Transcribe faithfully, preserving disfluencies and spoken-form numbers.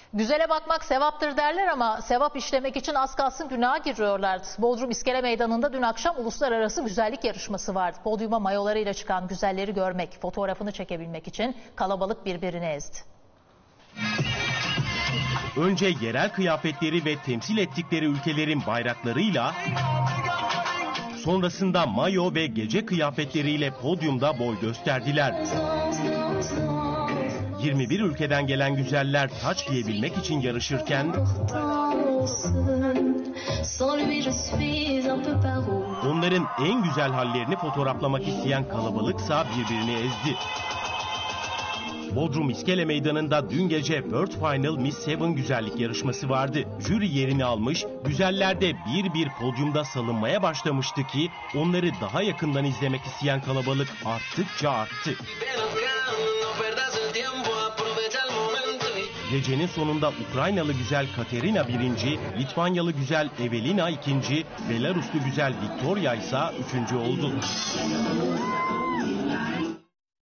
Güzele bakmak sevaptır derler ama sevap işlemek için az kalsın günaha giriyorlardı. Bodrum İskele Meydanı'nda dün akşam uluslararası güzellik yarışması vardı. Podyuma mayolarıyla çıkan güzelleri görmek, fotoğrafını çekebilmek için kalabalık birbirini ezdi. Önce yerel kıyafetleri ve temsil ettikleri ülkelerin bayraklarıyla, sonrasında mayo ve gece kıyafetleriyle podyumda boy gösterdiler. yirmi bir ülkeden gelen güzeller taç giyebilmek için yarışırken onların en güzel hallerini fotoğraflamak isteyen kalabalıksa birbirini ezdi. Bodrum İskele Meydanı'nda dün gece World Final Miss Seven güzellik yarışması vardı. Jüri yerini almış, güzeller de bir bir podyumda salınmaya başlamıştı ki onları daha yakından izlemek isteyen kalabalık arttıkça arttı. Gecenin sonunda Ukraynalı güzel Katerina birinci, Litvanyalı güzel Evelina ikinci, Belaruslu güzel Victoria ise üçüncü oldu.